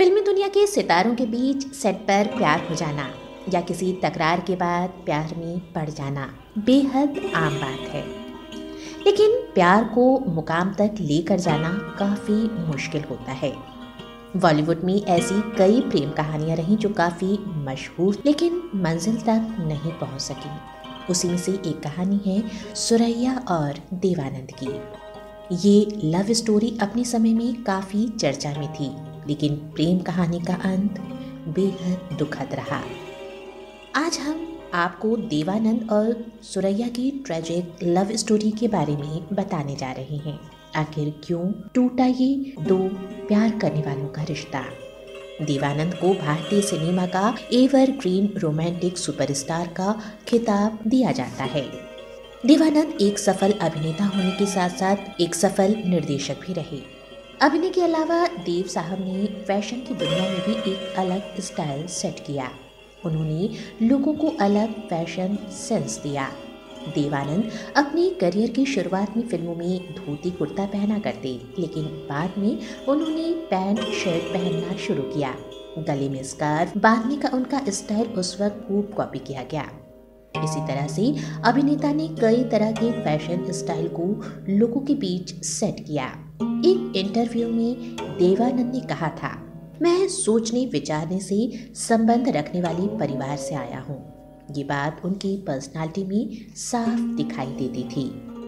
फिल्मी दुनिया के सितारों के बीच सेट पर प्यार हो जाना या किसी तकरार के बाद प्यार में पड़ जाना बेहद आम बात है। लेकिन प्यार को मुकाम तक लेकर जाना काफ़ी मुश्किल होता है। बॉलीवुड में ऐसी कई प्रेम कहानियां रहीं जो काफ़ी मशहूर लेकिन मंजिल तक नहीं पहुंच सकी। उसी में से एक कहानी है सुरैया और देवानंद की। ये लव स्टोरी अपने समय में काफ़ी चर्चा में थी, लेकिन प्रेम कहानी का अंत बेहद दुखद रहा। आज हम आपको देवानंद और सुरैया की ट्रेजिक लव स्टोरी के बारे में बताने जा रहे हैं। आखिर क्यों टूटा ये दो प्यार करने वालों का रिश्ता। देवानंद को भारतीय सिनेमा का एवरग्रीन रोमांटिक सुपरस्टार का खिताब दिया जाता है। देवानंद एक सफल अभिनेता होने के साथ साथ एक सफल निर्देशक भी रहे। अभिनय के अलावा देव साहब ने फैशन की दुनिया में भी एक अलग स्टाइल सेट किया। उन्होंने लोगों को अलग फैशन सेंस दिया। देवानंद अपने करियर की शुरुआत में फिल्मों में धोती कुर्ता पहना करते, लेकिन बाद में उन्होंने पैंट शर्ट पहनना शुरू किया। गले में स्कार्फ बांधने का उनका स्टाइल उस वक्त खूब कॉपी किया गया। इसी तरह से अभिनेता ने कई तरह के फैशन स्टाइल को लोगों के बीच सेट किया। एक इंटरव्यू में देवानंद ने कहा था, मैं सोचने विचारने से संबंध रखने वाले परिवार से आया हूँ। ये बात उनकी पर्सनालिटी में साफ दिखाई देती थी।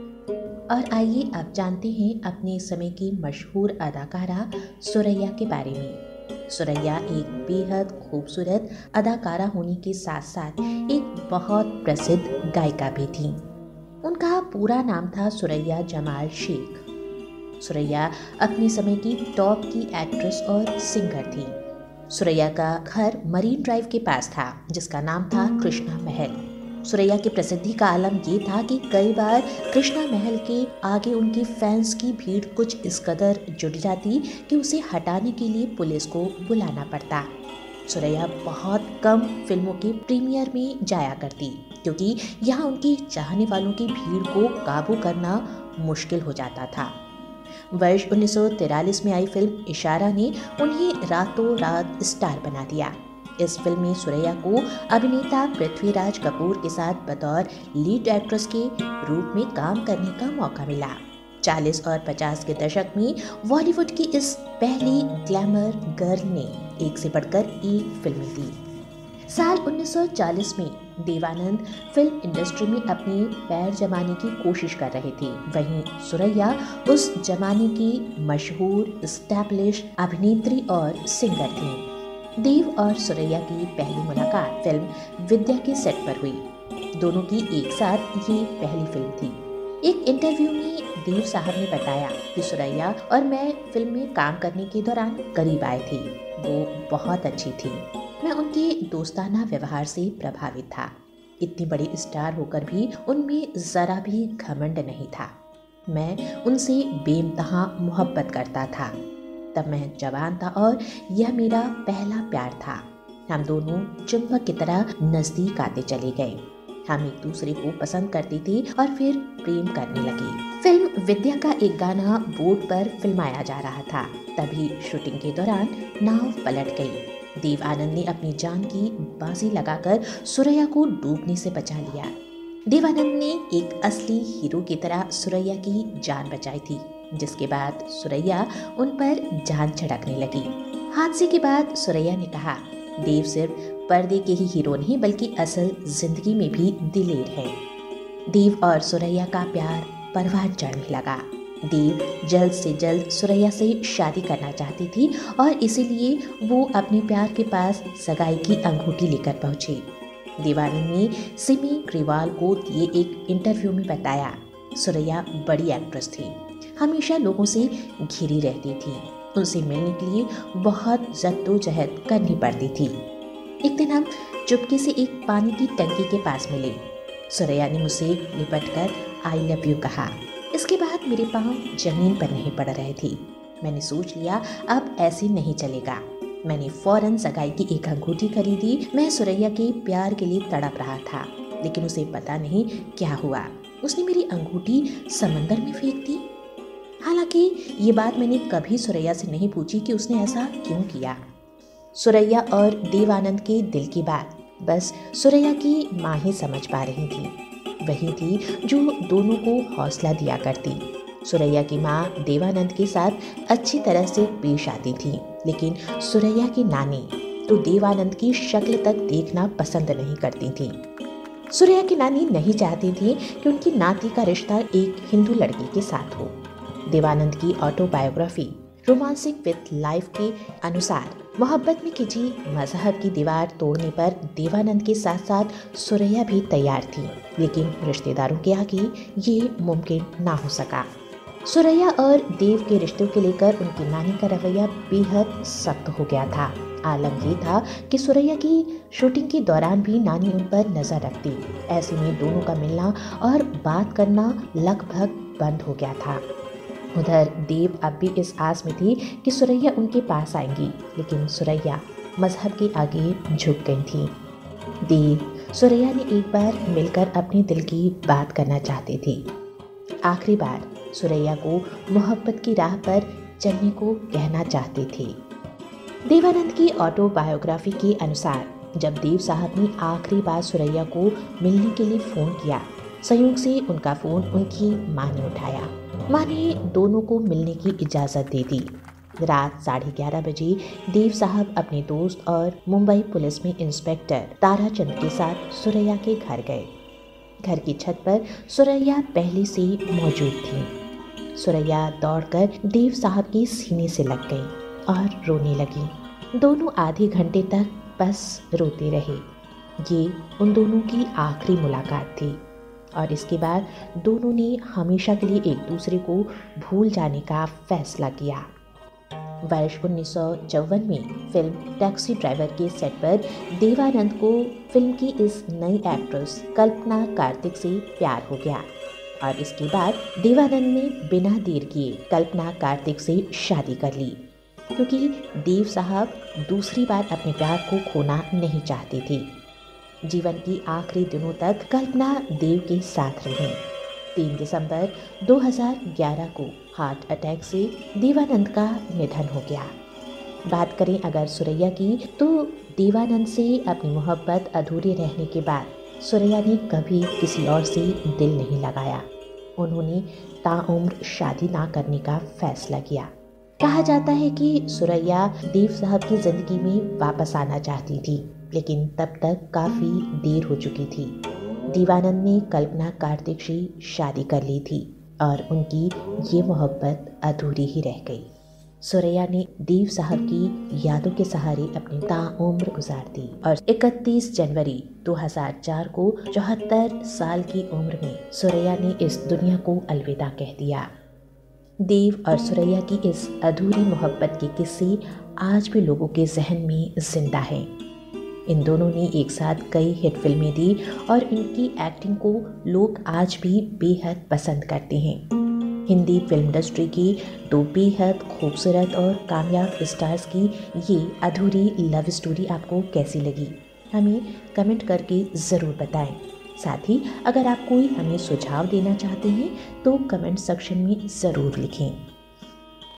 और आइए अब जानते हैं अपने समय की मशहूर अदाकारा सुरैया के बारे में। सुरैया एक बेहद खूबसूरत अदाकारा होने के साथ साथ एक बहुत प्रसिद्ध गायिका भी थी। उनका पूरा नाम था सुरैया जमाल शेख। सुरैया अपने समय की टॉप की एक्ट्रेस और सिंगर थी। सुरैया का घर मरीन ड्राइव के पास था, जिसका नाम था कृष्णा महल। सुरैया की प्रसिद्धि का आलम ये था कि कई बार कृष्णा महल के आगे उनके फैंस की भीड़ कुछ इस कदर जुट जाती कि उसे हटाने के लिए पुलिस को बुलाना पड़ता। सुरैया बहुत कम फिल्मों के प्रीमियर में जाया करती, क्योंकि यहाँ उनकी चाहने वालों की भीड़ को काबू करना मुश्किल हो जाता था। वर्ष 1943 में आई फिल्म इशारा ने उन्हें रातों रात स्टार बना दिया। इस फिल्म में सुरैया को अभिनेता पृथ्वीराज कपूर के साथ बतौर लीड एक्ट्रेस के रूप में काम करने का मौका मिला। 40 और 50 के दशक में बॉलीवुड की इस पहली ग्लैमर गर्ल ने एक से बढ़कर एक फिल्में दी। साल 1940 में देवानंद फिल्म इंडस्ट्री में अपने पैर जमाने की कोशिश कर रहे थे। वहीं सुरैया उस जमाने की मशहूर एस्टैब्लिश अभिनेत्री और सिंगर थी। देव और सुरैया की पहली मुलाकात फिल्म विद्या के सेट पर हुई। दोनों की एक साथ ये पहली फिल्म थी। एक इंटरव्यू में देव साहब ने बताया कि सुरैया और मैं फिल्म में काम करने के दौरान करीब आए थे। वो बहुत अच्छी थी। मैं उनके दोस्ताना व्यवहार से प्रभावित था। इतनी बड़ी स्टार होकर भी उनमें जरा भी घमंड नहीं था। मैं उनसे बेइंतहा मोहब्बत करता था। तब मैं जवान था और यह मेरा पहला प्यार था। हम दोनों चुंबक की तरह नजदीक आते चले गए। हम एक दूसरे को पसंद करते थे और फिर प्रेम करने लगे। फिल्म विद्या का एक गाना बोट पर फिल्माया जा रहा था। तभी शूटिंग के दौरान नाव पलट गई। देवानंद ने अपनी जान की बाजी लगाकर सुरैया को डूबने से बचा लिया। देवानंद ने एक असली हीरो की तरह सुरैया की जान बचाई थी, जिसके बाद सुरैया उन पर जान छिड़कने लगी। हादसे के बाद सुरैया ने कहा, देव सिर्फ पर्दे के ही हीरो नहीं बल्कि असल जिंदगी में भी दिलेर है। देव और सुरैया का प्यार परवान चढ़ने लगा। देव जल्द से जल्द सुरैया से शादी करना चाहती थी और इसीलिए वो अपने प्यार के पास सगाई की अंगूठी लेकर पहुंचे। देवानंद ने सिमी ग्रेवाल को दिए एक इंटरव्यू में बताया, सुरैया बड़ी एक्ट्रेस थी, हमेशा लोगों से घिरी रहती थी। उनसे मिलने के लिए बहुत जद्दोजहद करनी पड़ती थी। एक दिन हम चुपके से एक पानी की टंकी के पास मिले। सुरैया ने मुझसे लिपटकर आई लव यू कहा। इसके बाद मेरे पाँव जमीन पर नहीं पड़ रहे थे। मैंने सोच लिया अब ऐसे नहीं चलेगा। मैंने फौरन सगाई की एक अंगूठी खरीदी। मैं सुरैया के प्यार के लिए तड़प रहा था, लेकिन उसे पता नहीं क्या हुआ। उसने मेरी अंगूठी समंदर में फेंक दी। हालांकि ये बात मैंने कभी सुरैया से नहीं पूछी कि उसने ऐसा क्यों किया। सुरैया और देवानंद के दिल की बात बस सुरैया की माँ ही समझ पा रही थी। वही थी जो दोनों को हौसला दिया करती। सुरैया की माँ देवानंद के साथ अच्छी तरह से पेश आती थी, लेकिन सुरैया की नानी तो देवानंद की शक्ल तक देखना पसंद नहीं करती थी। सुरैया की नानी नहीं चाहती थी कि उनकी नाती का रिश्ता एक हिंदू लड़की के साथ हो। देवानंद की ऑटोबायोग्राफी रोमांसिक विथ लाइफ के अनुसार मोहब्बत में खिंची मजहब की दीवार तोड़ने पर देवानंद के साथ साथ सुरैया भी तैयार थी, लेकिन रिश्तेदारों के आगे ये मुमकिन ना हो सका। सुरैया और देव के रिश्तों के लेकर उनकी नानी का रवैया बेहद सख्त हो गया था। आलम ये था कि सुरैया की शूटिंग के दौरान भी नानी उन पर नजर रखती। ऐसे में दोनों का मिलना और बात करना लगभग बंद हो गया था। उधर देव अब भी इस आस में थी कि सुरैया उनके पास आएंगी, लेकिन सुरैया मजहब के आगे झुक गई थी। देव सुरैया ने एक बार मिलकर अपने दिल की बात करना चाहते थे। आखिरी बार सुरैया को मोहब्बत की राह पर चलने को कहना चाहते थे। देवानंद की ऑटोबायोग्राफी के अनुसार जब देव साहब ने आखिरी बार सुरैया को मिलने के लिए फ़ोन किया, संयोग से उनका फ़ोन उनकी माँ ने उठाया। माँ ने दोनों को मिलने की इजाज़त दे दी। रात 11:30 बजे देव साहब अपने दोस्त और मुंबई पुलिस में इंस्पेक्टर ताराचंद के साथ सुरैया के घर गए। घर की छत पर सुरैया पहले से मौजूद थी। सुरैया दौड़कर देव साहब के सीने से लग गई और रोने लगी। दोनों आधे घंटे तक बस रोते रहे। ये उन दोनों की आखिरी मुलाकात थी और इसके बाद दोनों ने हमेशा के लिए एक दूसरे को भूल जाने का फैसला किया। वर्ष 1954 में फिल्म टैक्सी ड्राइवर के सेट पर देवानंद को फिल्म की इस नई एक्ट्रेस कल्पना कार्तिक से प्यार हो गया और इसके बाद देवानंद ने बिना देर किए कल्पना कार्तिक से शादी कर ली, क्योंकि देव साहब दूसरी बार अपने प्यार को खोना नहीं चाहते थे। जीवन की आखिरी दिनों तक कल्पना देव के साथ रहीं। 3 दिसंबर 2011 को हार्ट अटैक से देवानंद का निधन हो गया। बात करें अगर सुरैया की, तो देवानंद से अपनी मोहब्बत अधूरी रहने के बाद सुरैया ने कभी किसी और से दिल नहीं लगाया। उन्होंने ताउम्र शादी ना करने का फैसला किया। कहा जाता है कि सुरैया देव साहब की ज़िंदगी में वापस आना चाहती थी, लेकिन तब तक काफ़ी देर हो चुकी थी। देवानंद ने कल्पना कार्तिक से शादी कर ली थी और उनकी ये मोहब्बत अधूरी ही रह गई। सुरैया ने देव साहब की यादों के सहारे अपनी ताउम्र गुजार दी और 31 जनवरी 2004 को 74 साल की उम्र में सुरैया ने इस दुनिया को अलविदा कह दिया। देव और सुरैया की इस अधूरी मोहब्बत के किस्से आज भी लोगों के जहन में जिंदा हैं। इन दोनों ने एक साथ कई हिट फिल्में दी और इनकी एक्टिंग को लोग आज भी बेहद पसंद करते हैं। हिंदी फिल्म इंडस्ट्री की 2 बेहद खूबसूरत और कामयाब स्टार्स की ये अधूरी लव स्टोरी आपको कैसी लगी, हमें कमेंट करके ज़रूर बताएं। साथ ही अगर आप कोई हमें सुझाव देना चाहते हैं तो कमेंट सेक्शन में ज़रूर लिखें।